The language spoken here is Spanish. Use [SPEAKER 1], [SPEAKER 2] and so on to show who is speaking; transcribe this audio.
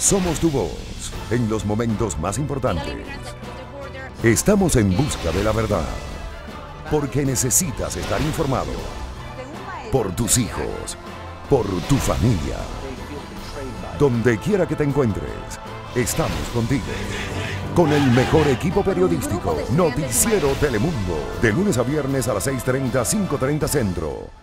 [SPEAKER 1] Somos tu voz en los momentos más importantes. Estamos en busca de la verdad, porque necesitas estar informado. Por tus hijos, por tu familia. Donde quiera que te encuentres, estamos contigo. Con el mejor equipo periodístico, Noticiero Telemundo. De lunes a viernes a las 6:30, 5:30 Centro.